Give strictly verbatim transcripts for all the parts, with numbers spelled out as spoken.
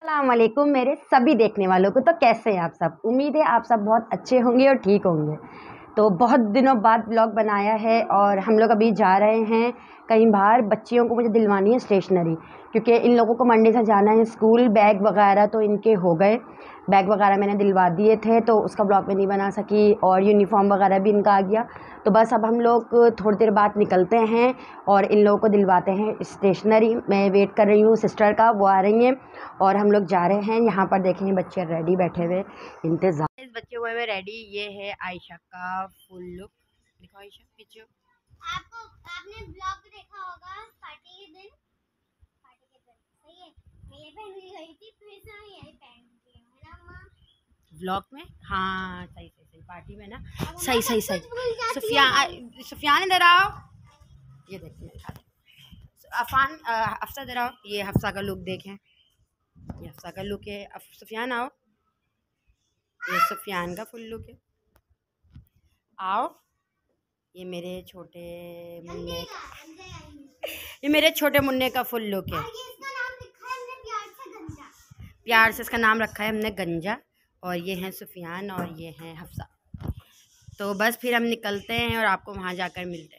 अस्सलाम वालेकुम मेरे सभी देखने वालों को। तो कैसे हैं आप सब? उम्मीद है आप सब बहुत अच्छे होंगे और ठीक होंगे। तो बहुत दिनों बाद व्लॉग बनाया है और हम लोग अभी जा रहे हैं कहीं बाहर। बच्चियों को मुझे दिलवानी है स्टेशनरी, क्योंकि इन लोगों को मंडे से जाना है स्कूल। बैग वगैरह तो इनके हो गए, बैग वगैरह मैंने दिलवा दिए थे, तो उसका ब्लॉग में नहीं बना सकी। और यूनिफॉर्म वगैरह भी इनका आ गया। तो बस अब हम लोग थोड़ी देर बाद निकलते हैं और इन लोगों को दिलवाते हैं स्टेशनरी। मैं वेट कर रही हूँ सिस्टर का, वो आ रही हैं और हम लोग जा रहे हैं। यहाँ पर देखेंगे बच्चे रेडी बैठे हुए इंतजार, इस बच्चे हुए हुए रेडी। ये है आयशा का फुल लुक। दिखाओ आयशा पीछे। आपको आपने ब्लॉग देखा होगा पार्टी के दिन, पार्टी के दिन सही है। मैं ये पहन के गई थी, फिर से मैं यही पहन के हूं, है ना मां? व्लॉग में हाँ सही सही सही, पार्टी में ना सही सही सही। सुफियान सुफियान इधर आओ, ये देखिए अफान हफ्सा इधर आओ। ये हफ्सा का लुक देखें, ये हफ्सा का लुक है। सुफियान आओ, ये सुफियान का फुल लुक है। आओ, ये मेरे छोटे मुन्ने ये मेरे छोटे मुन्ने का फुल लुक है। प्यार से इसका नाम रखा है हमने गंजा। और ये हैं सुफियान और ये हैं हफ्सा। तो बस फिर हम निकलते हैं और आपको वहाँ जाकर मिलते हैं।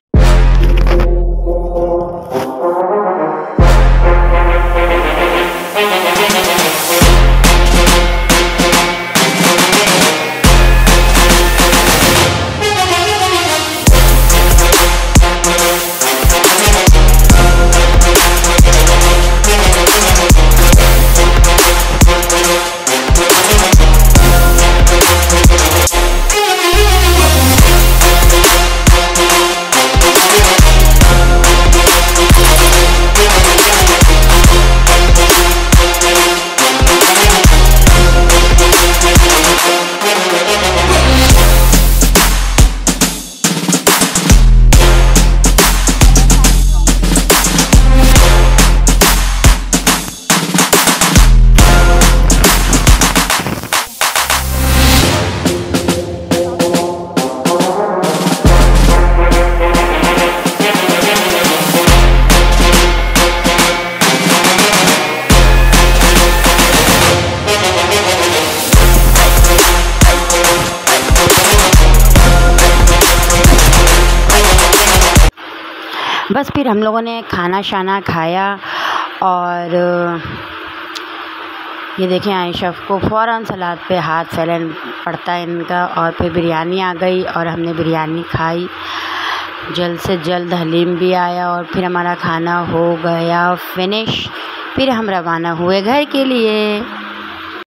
बस फिर हम लोगों ने खाना शाना खाया और ये देखें आयशा को फ़ौरन सलाद पे हाथ फैलन पड़ता है इनका। और फिर बिरयानी आ गई और हमने बिरयानी खाई। जल्द से जल्द हलीम भी आया और फिर हमारा खाना हो गया फिनिश। फिर हम रवाना हुए घर के लिए।